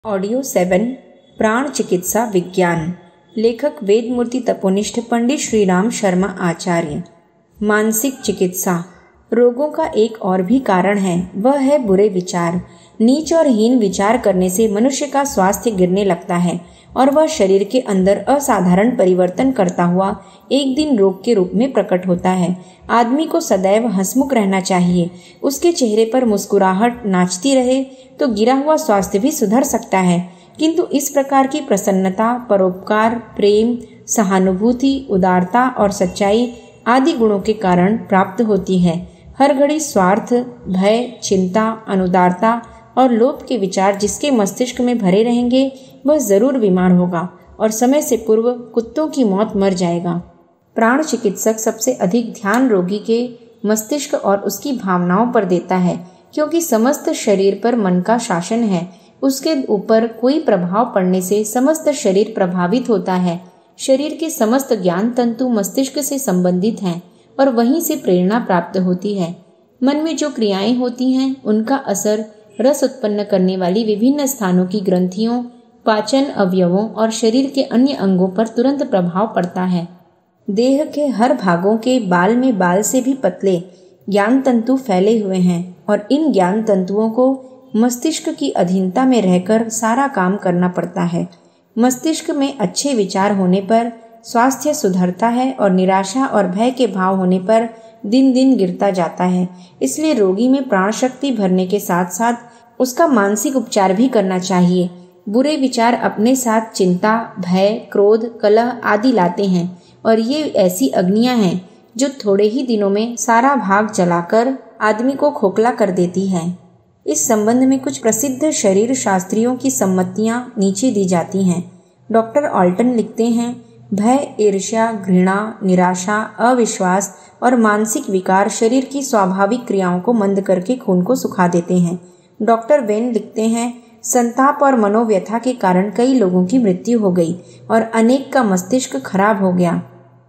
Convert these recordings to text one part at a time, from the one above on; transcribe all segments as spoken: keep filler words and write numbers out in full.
Audio seven प्राण चिकित्सा विज्ञान। लेखक वेदमूर्ति तपोनिष्ठ पंडित श्रीराम शर्मा आचार्य। मानसिक चिकित्सा। रोगों का एक और भी कारण है, वह है बुरे विचार। नीच और हीन विचार करने से मनुष्य का स्वास्थ्य गिरने लगता है और वह शरीर के अंदर असाधारण परिवर्तन करता हुआ एक दिन रोग के रूप में प्रकट होता है। आदमी को सदैव हंसमुख रहना चाहिए। उसके चेहरे पर मुस्कुराहट नाचती रहे तो गिरा हुआ स्वास्थ्य भी सुधर सकता है। किंतु इस प्रकार की प्रसन्नता परोपकार, प्रेम, सहानुभूति, उदारता और सच्चाई आदि गुणों के कारण प्राप्त होती है। हर घड़ी स्वार्थ, भय, चिंता, अनुदारता और लोभ के विचार जिसके मस्तिष्क में भरे रहेंगे वह जरूर बीमार होगा और समय से पूर्व कुत्तों की मौत मर जाएगा। प्राण चिकित्सक सबसे अधिक ध्यान रोगी के मस्तिष्क और उसकी भावनाओं पर देता है, क्योंकि समस्त शरीर पर मन का शासन है। उसके ऊपर कोई प्रभाव पड़ने से समस्त शरीर प्रभावित होता है। शरीर के समस्त ज्ञान तंतु मस्तिष्क से संबंधित हैं और वहीं से प्रेरणा प्राप्त होती है। मन में जो क्रियाएं होती हैं उनका असर रस उत्पन्न करने वाली विभिन्न स्थानों की ग्रंथियों, पाचन अवयवों और शरीर के अन्य अंगों पर तुरंत प्रभाव पड़ता है। देह के हर भागों के बाल में बाल से भी पतले ज्ञान तंतु फैले हुए हैं और इन ज्ञान तंतुओं को मस्तिष्क की अधीनता में रहकर सारा काम करना पड़ता है। मस्तिष्क में अच्छे विचार होने पर स्वास्थ्य सुधरता है और निराशा और भय के भाव होने पर दिन दिन गिरता जाता है। इसलिए रोगी में प्राण शक्ति भरने के साथ साथ उसका मानसिक उपचार भी करना चाहिए। बुरे विचार अपने साथ चिंता, भय, क्रोध, कलह आदि लाते हैं और ये ऐसी अग्नियां हैं जो थोड़े ही दिनों में सारा भाग जलाकर आदमी को खोखला कर देती है। इस संबंध में कुछ प्रसिद्ध शरीर शास्त्रियों की सम्मतियां नीचे दी जाती हैं। डॉक्टर ऑल्टन लिखते हैं, भय, ईर्ष्या, घृणा, निराशा, अविश्वास और मानसिक विकार शरीर की स्वाभाविक क्रियाओं को मंद करके खून को सुखा देते हैं। डॉक्टर वेन लिखते हैं, संताप और मनोव्यथा के कारण कई लोगों की मृत्यु हो गई और अनेक का मस्तिष्क खराब हो गया।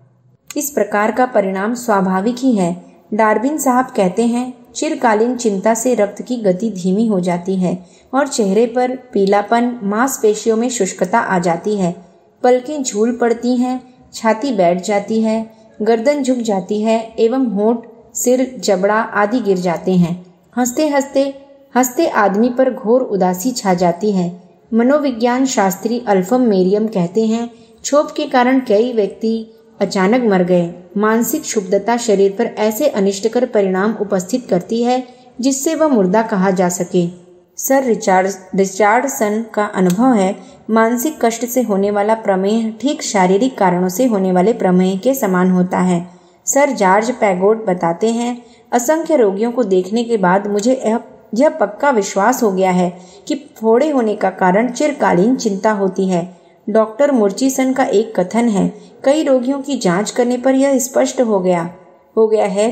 इस प्रकार का परिणाम स्वाभाविक ही है। डार्विन साहब कहते हैं, चिरकालीन चिंता से रक्त की गति धीमी हो जाती है और चेहरे पर पीलापन, मांसपेशियों में शुष्कता आ जाती है, पलकें झूल पड़ती हैं, छाती बैठ जाती है, गर्दन झुक जाती है एवं होंठ, सिर, जबड़ा आदि गिर जाते हैं। हंसते हंसते हंसते आदमी पर घोर उदासी छा जाती है। मनोविज्ञान शास्त्री अल्फम मेरियम कहते हैं, क्षोभ के कारण कई व्यक्ति अचानक मर गए। मानसिक क्षुब्धता शरीर पर ऐसे अनिष्टकर परिणाम उपस्थित करती है जिससे वह मुर्दा कहा जा सके। सर रिचार्ड रिचार्डसन का अनुभव है, मानसिक कष्ट से होने वाला प्रमेह ठीक शारीरिक कारणों से होने वाले प्रमेह के समान होता है। सर जॉर्ज पैगोट बताते हैं, असंख्य रोगियों को देखने के बाद मुझे यह यह पक्का विश्वास हो गया है कि फोड़े होने का कारण चिरकालीन चिंता होती है। डॉक्टर मुर्चिसन का एक कथन है, कई रोगियों की जांच करने पर यह स्पष्ट हो गया हो गया है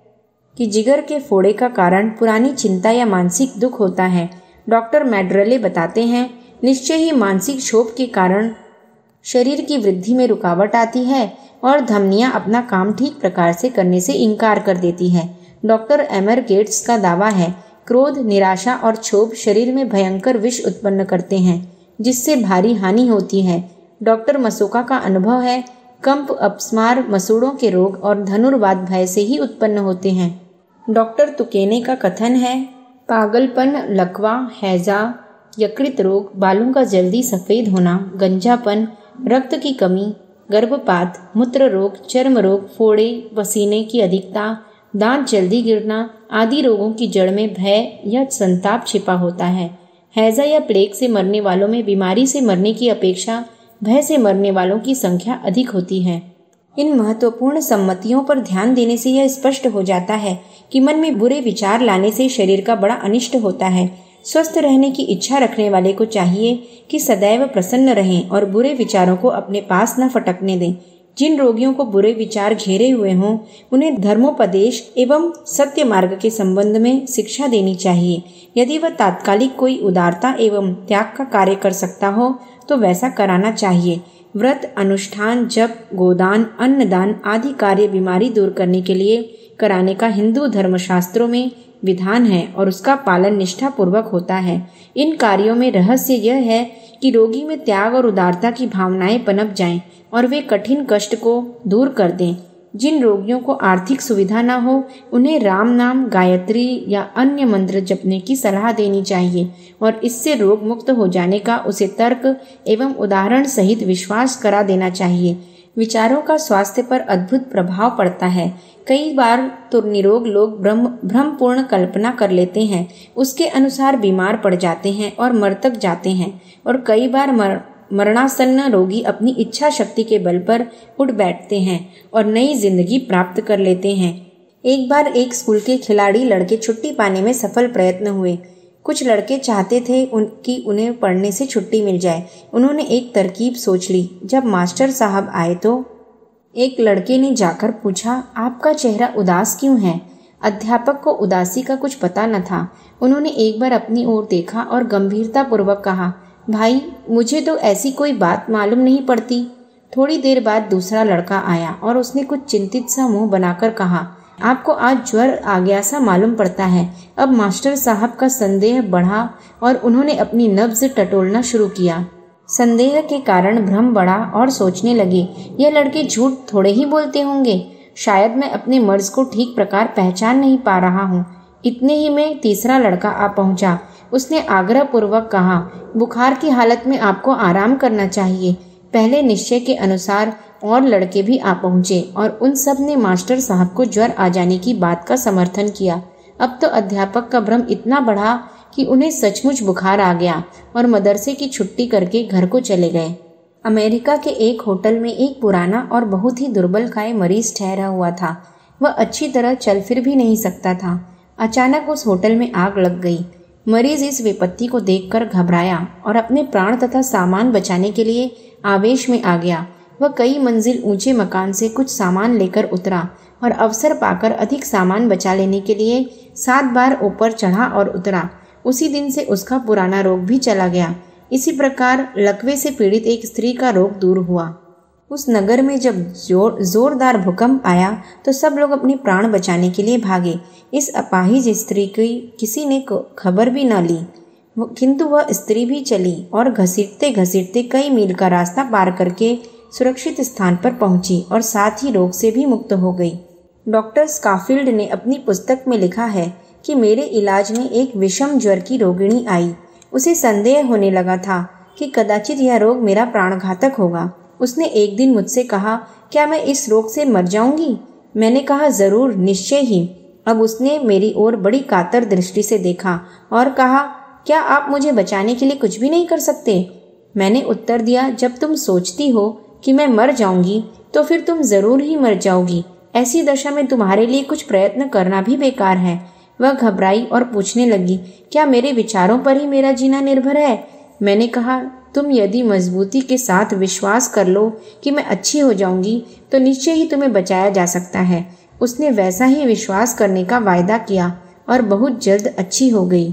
कि जिगर के फोड़े का कारण पुरानी चिंता या मानसिक दुख होता है। डॉक्टर मैड्रले बताते हैं, निश्चय ही मानसिक क्षोभ के कारण शरीर की वृद्धि में रुकावट आती है और धमनियां अपना काम ठीक प्रकार से करने से इनकार कर देती है। डॉक्टर एमर गेट्स का दावा है, क्रोध, निराशा और क्षोभ शरीर में भयंकर विष उत्पन्न करते हैं जिससे भारी हानि होती है। डॉक्टर मसोका का अनुभव है, कंप, अपस्मार, मसूड़ों के रोग और धनुर्वात भय से ही उत्पन्न होते हैं। डॉक्टर तुकेने का कथन है, पागलपन, लकवा, हैजा, यकृत रोग, बालों का जल्दी सफेद होना, गंजापन, रक्त की कमी, गर्भपात, मूत्र रोग, चर्म रोग, फोड़े, पसीने की अधिकता, दांत जल्दी गिरना आदि रोगों की जड़ में भय या संताप छिपा होता है। हैजा या प्लेग से मरने वालों में बीमारी से मरने की अपेक्षा भय से मरने वालों की संख्या अधिक होती है। इन महत्वपूर्ण सम्मतियों पर ध्यान देने से यह स्पष्ट हो जाता है कि मन में बुरे विचार लाने से शरीर का बड़ा अनिष्ट होता है। स्वस्थ रहने की इच्छा रखने वाले को चाहिए कि सदैव प्रसन्न रहें और बुरे विचारों को अपने पास न फटकने दें। जिन रोगियों को बुरे विचार घेरे हुए हों उन्हें धर्मोपदेश एवं सत्य मार्ग के संबंध में शिक्षा देनी चाहिए। यदि वह तात्कालिक कोई उदारता एवं त्याग का कार्य कर सकता हो तो वैसा कराना चाहिए। व्रत, अनुष्ठान, जप, गोदान, अन्नदान आदि कार्य बीमारी दूर करने के लिए कराने का हिंदू धर्मशास्त्रों में विधान है और उसका पालन निष्ठापूर्वक होता है। इन कार्यों में रहस्य यह है कि रोगी में त्याग और उदारता की भावनाएं पनप जाएं और वे कठिन कष्ट को दूर कर दें। जिन रोगियों को आर्थिक सुविधा न हो उन्हें राम नाम, गायत्री या अन्य मंत्र जपने की सलाह देनी चाहिए और इससे रोग मुक्त हो जाने का उसे तर्क एवं उदाहरण सहित विश्वास करा देना चाहिए। विचारों का स्वास्थ्य पर अद्भुत प्रभाव पड़ता है। कई बार तो निरोग लोग भ्रम भ्रमपूर्ण कल्पना कर लेते हैं, उसके अनुसार बीमार पड़ जाते हैं और मरतक जाते हैं, और कई बार मर मरणासन्न रोगी अपनी इच्छा शक्ति के बल पर उठ बैठते हैं और नई जिंदगी प्राप्त कर लेते हैं। एक बार एक स्कूल के खिलाड़ी लड़के छुट्टी पाने में सफल प्रयत्न हुए। कुछ लड़के चाहते थे उनकी उन्हें पढ़ने से छुट्टी मिल जाए। उन्होंने एक तरकीब सोच ली। जब मास्टर साहब आए तो एक लड़के ने जाकर पूछा, आपका चेहरा उदास क्यों है? अध्यापक को उदासी का कुछ पता न था। उन्होंने एक बार अपनी ओर देखा और गंभीरता पूर्वक कहा, भाई मुझे तो ऐसी कोई बात मालूम नहीं पड़ती। थोड़ी देर बाद दूसरा लड़का आया और उसने कुछ चिंतित सा मुंह बनाकर कहा, आपको आज ज्वर आ गया सा मालूम पड़ता है। अब मास्टर साहब का संदेह बढ़ा और उन्होंने अपनी नब्ज टटोलना शुरू किया। संदेह के कारण भ्रम बढ़ा और सोचने लगे, यह लड़के झूठ थोड़े ही बोलते होंगे, शायद मैं अपने मर्ज को ठीक प्रकार पहचान नहीं पा रहा हूँ। इतने ही में तीसरा लड़का आ पहुंचा। उसने आग्रह पूर्वक कहा, बुखार की हालत में आपको आराम करना चाहिए। पहले निश्चय के अनुसार और लड़के भी आ पहुंचे और उन सब ने मास्टर साहब को ज्वर आ जाने की बात का समर्थन किया। अब तो अध्यापक का भ्रम इतना बढ़ा कि उन्हें सचमुच बुखार आ गया और मदरसे की छुट्टी करके घर को चले गए। अमेरिका के एक होटल में एक पुराना और बहुत ही दुर्बलकाय मरीज ठहरा हुआ था। वह अच्छी तरह चल फिर भी नहीं सकता था। अचानक उस होटल में आग लग गई। मरीज इस विपत्ति को देखकर घबराया और अपने प्राण तथा सामान बचाने के लिए आवेश में आ गया। वह कई मंजिल ऊंचे मकान से कुछ सामान लेकर उतरा और अवसर पाकर अधिक सामान बचा लेने के लिए सात बार ऊपर चढ़ा और उतरा। उसी दिन से उसका पुराना रोग भी चला गया। इसी प्रकार लकवे से पीड़ित एक स्त्री का रोग दूर हुआ। उस नगर में जब जोर जोरदार भूकंप आया तो सब लोग अपने प्राण बचाने के लिए भागे। इस अपाहिज स्त्री की किसी ने खबर भी न ली, किंतु वह स्त्री भी चली और घसीटते घसीटते कई मील का रास्ता पार करके सुरक्षित स्थान पर पहुंची और साथ ही रोग से भी मुक्त हो गई। डॉक्टर स्कॉफिल्ड ने अपनी पुस्तक में लिखा है कि मेरे इलाज में एक विषम ज्वर की रोगिणी आई। उसे संदेह होने लगा था कि कदाचित यह रोग मेरा प्राणघातक होगा। उसने एक दिन मुझसे कहा, क्या मैं इस रोग से मर जाऊंगी? मैंने कहा, जरूर, निश्चय ही। अब उसने मेरी ओर बड़ी कातर दृष्टि से देखा और कहा, क्या आप मुझे बचाने के लिए कुछ भी नहीं कर सकते? मैंने उत्तर दिया, जब तुम सोचती हो कि मैं मर जाऊंगी तो फिर तुम जरूर ही मर जाओगी। ऐसी दशा में तुम्हारे लिए कुछ प्रयत्न करना भी बेकार है। वह घबराई और पूछने लगी, क्या मेरे विचारों पर ही मेरा जीना निर्भर है? मैंने कहा, तुम यदि मजबूती के साथ विश्वास कर लो कि मैं अच्छी हो जाऊंगी तो निश्चय ही तुम्हें बचाया जा सकता है। उसने वैसा ही विश्वास करने का वायदा किया और बहुत जल्द अच्छी हो गई।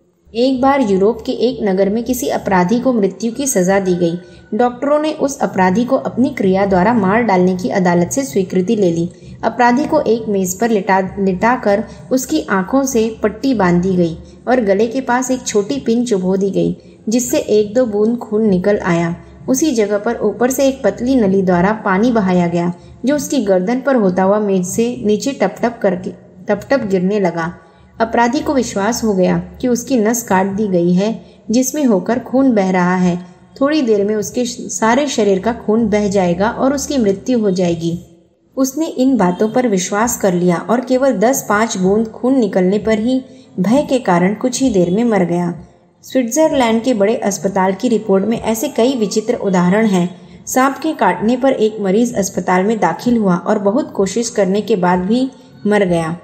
एक बार यूरोप के एक नगर में किसी अपराधी को मृत्यु की सजा दी गई। डॉक्टरों ने उस अपराधी को अपनी क्रिया द्वारा मार डालने की अदालत से स्वीकृति ले ली। अपराधी को एक मेज पर लिटा लिटाकर उसकी आंखों से पट्टी बांध दी गई और गले के पास एक छोटी पिन चुभो दी गई, जिससे एक दो बूंद खून निकल आया। उसी जगह पर ऊपर से एक पतली नली द्वारा पानी बहाया गया, जो उसकी गर्दन पर होता हुआ मेज से नीचे टप टप करके टप टप गिरने लगा। अपराधी को विश्वास हो गया कि उसकी नस काट दी गई है, जिसमें होकर खून बह रहा है। थोड़ी देर में उसके सारे शरीर का खून बह जाएगा और उसकी मृत्यु हो जाएगी। उसने इन बातों पर विश्वास कर लिया और केवल दस पाँच बूंद खून निकलने पर ही भय के कारण कुछ ही देर में मर गया। स्विट्जरलैंड के बड़े अस्पताल की रिपोर्ट में ऐसे कई विचित्र उदाहरण हैं। सांप के काटने पर एक मरीज अस्पताल में दाखिल हुआ और बहुत कोशिश करने के बाद भी मर गया।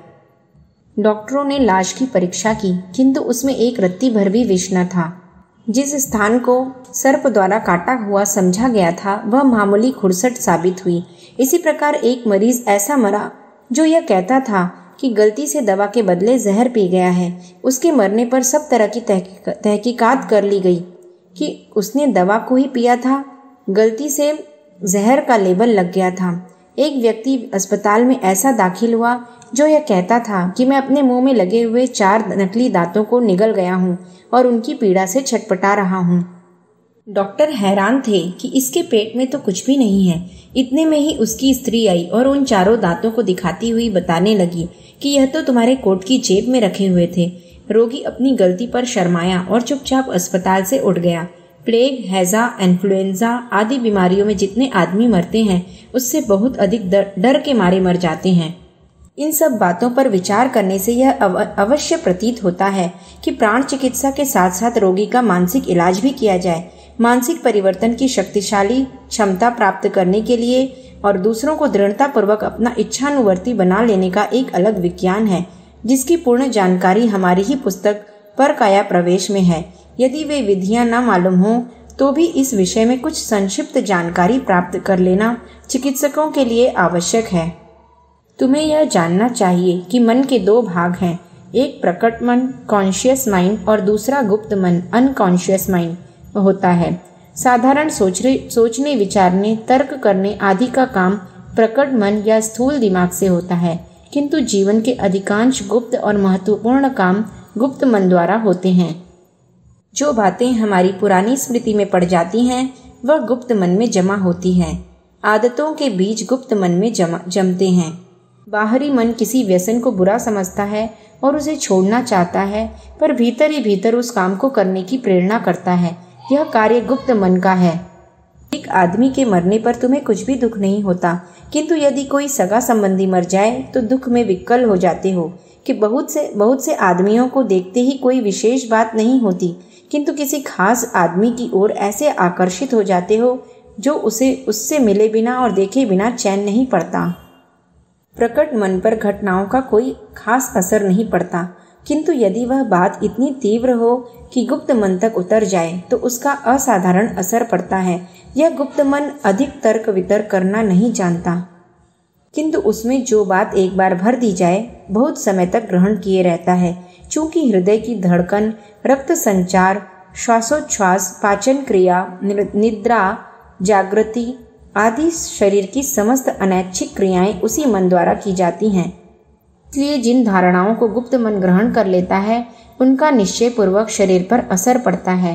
डॉक्टरों ने लाश की परीक्षा की, किंतु उसमें एक रत्ती भर भी विष न था। जिस स्थान को सर्प द्वारा काटा हुआ समझा गया था वह मामूली खुरसट साबित हुई। इसी प्रकार एक मरीज ऐसा मरा जो यह कहता था कि गलती से दवा के बदले जहर पी गया है। उसके मरने पर सब तरह की तहकीकात कर ली गई कि उसने दवा को ही पिया था, गलती से जहर का लेबल लग गया था। एक व्यक्ति अस्पताल में ऐसा दाखिल हुआ जो यह कहता था कि मैं अपने मुंह में लगे हुए चार नकली दांतों को निगल गया हूँ और उनकी पीड़ा से छटपटा रहा हूँ। डॉक्टर हैरान थे कि इसके पेट में तो कुछ भी नहीं है। इतने में ही उसकी स्त्री आई और उन चारों दांतों को दिखाती हुई बताने लगी कि यह तो तुम्हारे कोट की जेब में रखे हुए थे। रोगी अपनी गलती पर शर्माया और चुपचाप अस्पताल से उठ गया। प्लेग, हैजा, इन्फ्लुएंजा आदि बीमारियों में जितने आदमी मरते हैं उससे बहुत अधिक डर, डर के मारे मर जाते हैं। इन सब बातों पर विचार करने से यह अव, अवश्य प्रतीत होता है कि प्राण चिकित्सा के साथ साथ रोगी का मानसिक इलाज भी किया जाए। मानसिक परिवर्तन की शक्तिशाली क्षमता प्राप्त करने के लिए और दूसरों को दृढ़ता पूर्वक अपना इच्छानुवर्ती बना लेने का एक अलग विज्ञान है, जिसकी पूर्ण जानकारी हमारी ही पुस्तक पर काया प्रवेश में है। यदि वे विधियां न मालूम हो तो भी इस विषय में कुछ संक्षिप्त जानकारी प्राप्त कर लेना चिकित्सकों के लिए आवश्यक है। तुम्हें यह जानना चाहिए कि मन के दो भाग हैं, एक प्रकट मन कॉन्शियस माइंड और दूसरा गुप्त मन अनकॉन्शियस माइंड होता है। साधारण सोचने सोचने विचारने तर्क करने आदि का काम प्रकट मन या स्थूल दिमाग से होता है, किंतु जीवन के अधिकांश गुप्त और महत्वपूर्ण काम गुप्त मन द्वारा होते हैं। जो बातें हमारी पुरानी स्मृति में पड़ जाती हैं वह गुप्त मन में जमा होती हैं। आदतों के बीज गुप्त मन में जमा जमते हैं। बाहरी मन किसी व्यसन को बुरा समझता है और उसे छोड़ना चाहता है, पर भीतर ही भीतर उस काम को करने की प्रेरणा करता है। यह कार्य गुप्त मन का है। एक आदमी के मरने पर तुम्हें कुछ भी दुख नहीं होता, किंतु यदि कोई सगा संबंधी मर जाए तो दुख में विकल हो जाते हो कि बहुत से बहुत से आदमियों को देखते ही कोई विशेष बात नहीं होती, किंतु किसी खास आदमी की ओर ऐसे आकर्षित हो जाते हो जो उसे उससे मिले बिना और देखे बिना चैन नहीं पड़ता। प्रकट मन पर घटनाओं का कोई खास असर नहीं पड़ता, किंतु यदि वह बात इतनी तीव्र हो कि गुप्त मन तक उतर जाए तो उसका असाधारण असर पड़ता है। यह गुप्त मन अधिक तर्क वितर्क करना नहीं जानता, किंतु उसमें जो बात एक बार भर दी जाए बहुत समय तक ग्रहण किए रहता है। चूंकि हृदय की धड़कन, रक्त संचार, श्वासोच्छ्वास, पाचन क्रिया, निद्रा, जागृति आदि शरीर की समस्त अनैच्छिक क्रियाएं उसी मन द्वारा की जाती हैं। इसलिए जिन धारणाओं को गुप्त मन ग्रहण कर लेता है उनका निश्चय पूर्वक शरीर पर असर पड़ता है।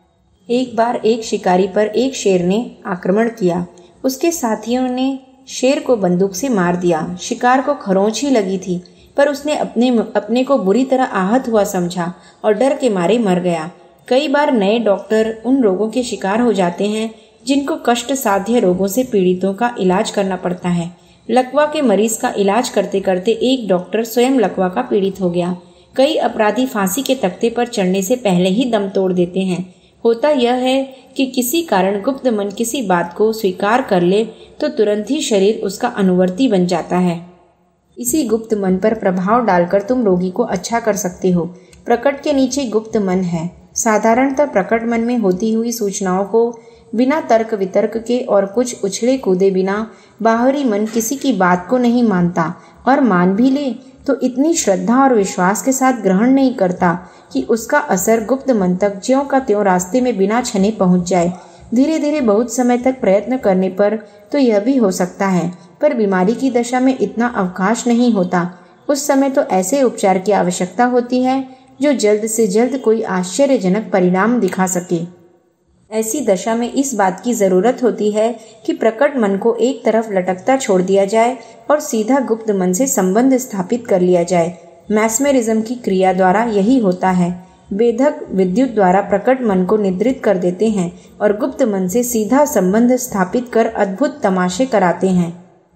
एक बार एक शिकारी पर एक शेर ने आक्रमण किया। उसके साथियों ने शेर को बंदूक से मार दिया। शिकार को खरोंच ही लगी थी, पर उसने अपने अपने को बुरी तरह आहत हुआ समझा और डर के मारे मर गया। कई बार नए डॉक्टर उन रोगों के शिकार हो जाते हैं जिनको कष्ट साध्य रोगों से पीड़ितों का इलाज करना पड़ता है। लकवा के मरीज का इलाज करते करते एक डॉक्टर स्वयं लकवा का पीड़ित हो गया। कई अपराधी फांसी के तख्ते पर चढ़ने से पहले ही दम तोड़ देते हैं। होता यह है कि किसी कारण गुप्त मन किसी बात को स्वीकार कर ले तो तुरंत ही शरीर उसका अनुवर्ती बन जाता है। इसी गुप्त मन पर प्रभाव डालकर तुम रोगी को अच्छा कर सकते हो। प्रकट के नीचे गुप्त मन है। साधारणतः प्रकट मन में होती हुई सूचनाओं को बिना तर्क वितर्क के और कुछ उछले कूदे बिना बाहरी मन किसी की बात को नहीं मानता, और मान भी ले तो इतनी श्रद्धा और विश्वास के साथ ग्रहण नहीं करता कि उसका असर गुप्त मन तक ज्यों का त्यों रास्ते में बिना छने पहुंच जाए। धीरे धीरे बहुत समय तक प्रयत्न करने पर तो यह भी हो सकता है, पर बीमारी की दशा में इतना अवकाश नहीं होता। उस समय तो ऐसे उपचार की आवश्यकता होती है जो जल्द से जल्द कोई आश्चर्यजनक परिणाम दिखा सके। ऐसी दशा में इस बात की जरूरत होती है कि प्रकट मन को एक तरफ लटकता छोड़ दिया जाए और सीधा गुप्त मन से संबंध स्थापित कर लिया जाए। मैस्मेरिज्म की क्रिया द्वारा यही होता है। वेधक विद्युत द्वारा प्रकट मन को निद्रित कर देते हैं और गुप्त मन से सीधा संबंध स्थापित कर अद्भुत तमाशे कराते हैं।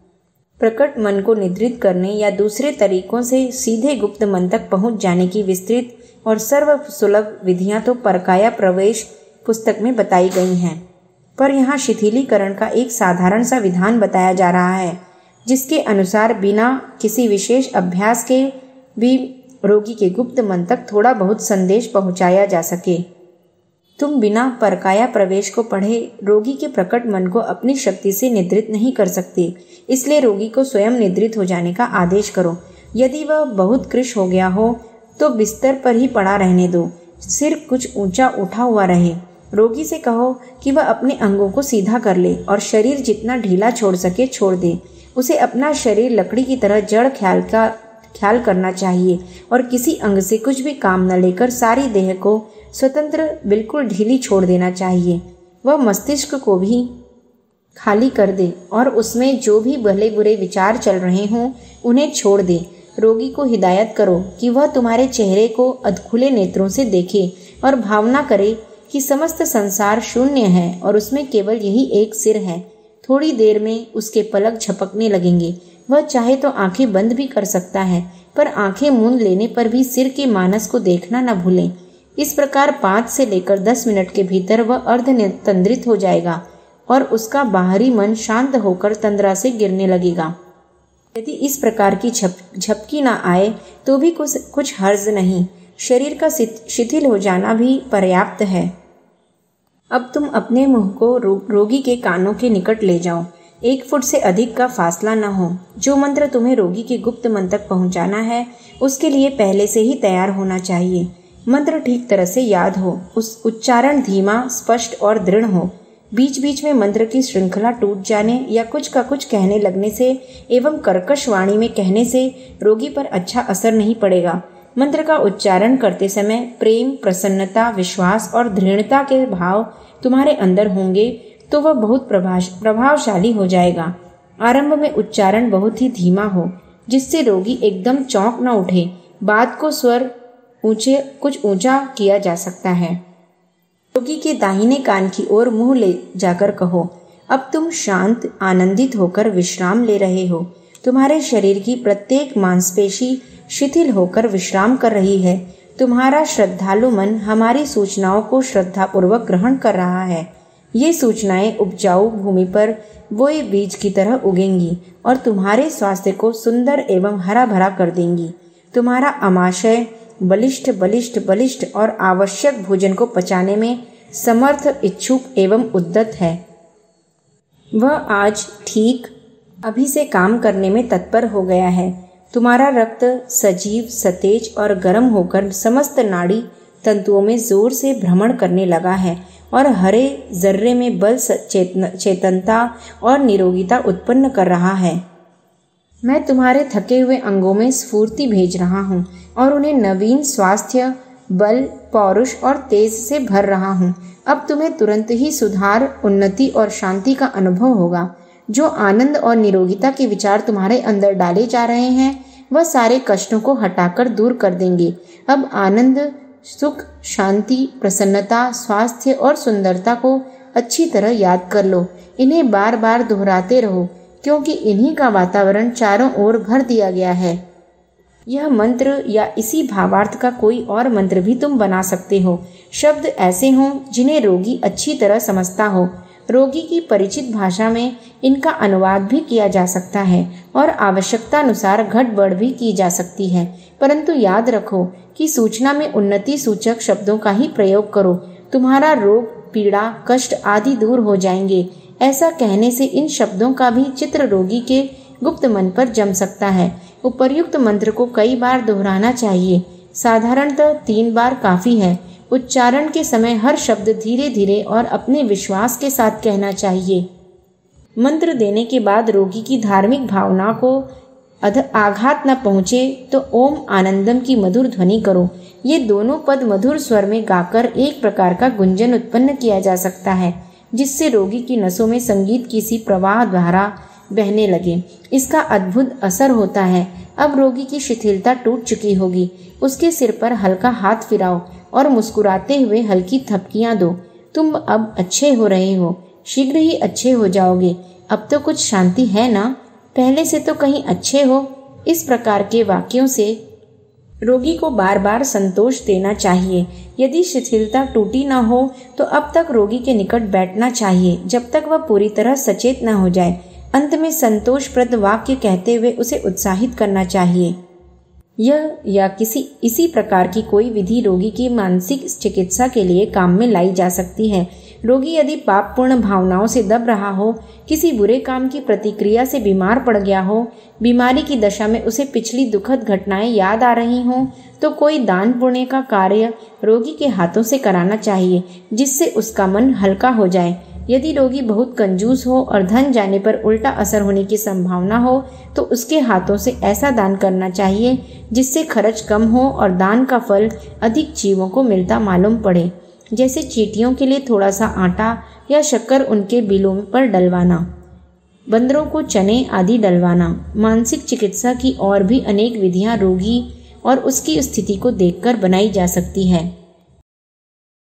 प्रकट मन को निद्रित करने या दूसरे तरीकों से सीधे गुप्त मन तक पहुंच जाने की विस्तृत और सर्व सुलभ विधियां तो परकाया प्रवेश पुस्तक में बताई गई हैं, पर यहाँ शिथिलीकरण का एक साधारण सा विधान बताया जा रहा है, जिसके अनुसार बिना किसी विशेष अभ्यास के भी रोगी के गुप्त मन तक थोड़ा बहुत संदेश पहुंचाया जा सके। तुम बिना परकाया प्रवेश को पढ़े रोगी के प्रकट मन को अपनी शक्ति से निद्रित नहीं कर सकते, इसलिए रोगी को स्वयं निद्रित हो जाने का आदेश करो। यदि वह बहुत कृश हो गया हो तो बिस्तर पर ही पड़ा रहने दो, सिर कुछ ऊंचा उठा हुआ रहे। रोगी से कहो कि वह अपने अंगों को सीधा कर ले और शरीर जितना ढीला छोड़ सके छोड़ दे। उसे अपना शरीर लकड़ी की तरह जड़ ख्याल का ख्याल करना चाहिए और किसी अंग से कुछ भी काम न लेकर सारी देह को स्वतंत्र बिल्कुल ढीली छोड़ देना चाहिए। वह मस्तिष्क को भी खाली कर दे और उसमें जो भी भले बुरे विचार चल रहे हों उन्हें छोड़ दे। रोगी को हिदायत करो कि वह तुम्हारे चेहरे को अधखुले नेत्रों से देखे और भावना करे कि समस्त संसार शून्य है और उसमें केवल यही एक सिर है। थोड़ी देर में उसके पलक झपकने लगेंगे। वह चाहे तो आंखें बंद भी कर सकता है, पर आंखें मूंद लेने पर भी सिर के मानस को देखना न भूलें। इस प्रकार पाँच से लेकर दस मिनट के भीतर वह अर्ध तंद्रित हो जाएगा और उसका बाहरी मन शांत होकर तंद्रा से गिरने लगेगा। यदि इस प्रकार की झप झपकी न आए तो भी कुछ कुछ हर्ज नहीं, शरीर का शिथिल हो जाना भी पर्याप्त है। अब तुम अपने मुंह को रो, रोगी के कानों के निकट ले जाओ। एक फुट से अधिक का फासला न हो। जो मंत्र तुम्हें रोगी के गुप्त मन तक पहुंचाना है उसके लिए पहले से ही तैयार होना चाहिए। मंत्र ठीक तरह से याद हो, उस उच्चारण धीमा, स्पष्ट और दृढ़ हो। बीच बीच में मंत्र की श्रृंखला टूट जाने या कुछ का कुछ कहने लगने से एवं कर्कश वाणी में कहने से रोगी पर अच्छा असर नहीं पड़ेगा। मंत्र का उच्चारण करते समय प्रेम, प्रसन्नता, विश्वास और दृढ़ता के भाव तुम्हारे अंदर होंगे तो वह बहुत प्रभावशाली हो जाएगा। आरंभ में उच्चारण बहुत ही धीमा हो, जिससे रोगी एकदम चौंक न उठे। बात को स्वर ऊंचे कुछ ऊंचा किया जा सकता है। रोगी के दाहिने कान की ओर मुंह ले जाकर कहो, अब तुम शांत, आनंदित होकर विश्राम ले रहे हो। तुम्हारे शरीर की प्रत्येक मांसपेशी शिथिल होकर विश्राम कर रही है। तुम्हारा श्रद्धालु मन हमारी सूचनाओं को श्रद्धापूर्वक ग्रहण कर रहा है। ये सूचनाएं उपजाऊ भूमि पर बोए बीज की तरह उगेंगी और तुम्हारे स्वास्थ्य को सुंदर एवं हरा भरा कर देंगी। तुम्हारा आमाशय बलिष्ठ बलिष्ठ बलिष्ठ और आवश्यक भोजन को पचाने में समर्थ, इच्छुक एवं उद्यत है। वह आज ठीक अभी से काम करने में तत्पर हो गया है। तुम्हारा रक्त सजीव, सतेज और गर्म होकर समस्त नाड़ी तंतुओं में जोर से भ्रमण करने लगा है और हरे जर्रे में बल, चेतनता और निरोगिता उत्पन्न कर रहा है। मैं तुम्हारे थके हुए अंगों में स्फूर्ति भेज रहा हूँ और उन्हें नवीन स्वास्थ्य, बल, पौरुष और तेज से भर रहा हूँ। अब तुम्हें तुरंत ही सुधार, उन्नति और शांति का अनुभव होगा। जो आनंद और निरोगिता के विचार तुम्हारे अंदर डाले जा रहे हैं वह सारे कष्टों को हटाकर दूर कर देंगे। अब आनंद, सुख, शांति, प्रसन्नता, स्वास्थ्य और सुंदरता को अच्छी तरह याद कर लो। इन्हें बार बार दोहराते रहो, क्योंकि इन्हीं का वातावरण चारों ओर भर दिया गया है। यह मंत्र या इसी भावार्थ का कोई और मंत्र भी तुम बना सकते हो। शब्द ऐसे हों जिन्हें रोगी अच्छी तरह समझता हो। रोगी की परिचित भाषा में इनका अनुवाद भी किया जा सकता है और आवश्यकता अनुसार घट बढ़ भी की जा सकती है। परंतु याद रखो कि सूचना में उन्नति सूचक शब्दों का ही प्रयोग करो। तुम्हारा रोग, पीड़ा, कष्ट आदि दूर हो जाएंगे। ऐसा कहने से इन शब्दों का भी चित्र रोगी के गुप्त मन पर जम सकता है। उपर्युक्त मंत्र को कई बार दोहराना चाहिए। साधारणतः तीन बार काफी है। उच्चारण के समय हर शब्द धीरे धीरे और अपने विश्वास के साथ कहना चाहिए। मंत्र देने के बाद रोगी की धार्मिक भावना को आघात न पहुँचे तो ओम आनंदम की मधुर ध्वनि करो। ये दोनों पद मधुर स्वर में गाकर एक प्रकार का गुंजन उत्पन्न किया जा सकता है, जिससे रोगी की नसों में संगीत की सी प्रवाह धारा बहने लगे। इसका अद्भुत असर होता है। अब रोगी की शिथिलता टूट चुकी होगी। उसके सिर पर हल्का हाथ फिराओ और मुस्कुराते हुए हल्की थपकियां दो। तुम अब अच्छे हो रहे हो, शीघ्र ही अच्छे हो जाओगे। अब तो कुछ शांति है ना? पहले से तो कहीं अच्छे हो। इस प्रकार के वाक्यों से रोगी को बार बार संतोष देना चाहिए। यदि शिथिलता टूटी न हो तो अब तक रोगी के निकट बैठना चाहिए जब तक वह पूरी तरह सचेत न हो जाए। अंत में संतोषप्रद वाक्य कहते हुए उसे उत्साहित करना चाहिए। यह या किसी इसी प्रकार की कोई विधि रोगी की मानसिक चिकित्सा के लिए काम में लाई जा सकती है। रोगी यदि पापपूर्ण भावनाओं से दब रहा हो, किसी बुरे काम की प्रतिक्रिया से बीमार पड़ गया हो, बीमारी की दशा में उसे पिछली दुखद घटनाएं याद आ रही हों, तो कोई दान पुण्य का कार्य रोगी के हाथों से कराना चाहिए, जिससे उसका मन हल्का हो जाए। यदि रोगी बहुत कंजूस हो और धन जाने पर उल्टा असर होने की संभावना हो तो उसके हाथों से ऐसा दान करना चाहिए जिससे खर्च कम हो और दान का फल अधिक जीवों को मिलता मालूम पड़े, जैसे चींटियों के लिए थोड़ा सा आटा या शक्कर उनके बिलों पर डलवाना, बंदरों को चने आदि डलवाना। मानसिक चिकित्सा की और भी अनेक विधियां रोगी और उसकी स्थिति को देखकर बनाई जा सकती है।